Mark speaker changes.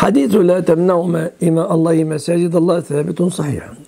Speaker 1: حديث لا تمنعوا إماء الله مساجد الله ثابت صحيح.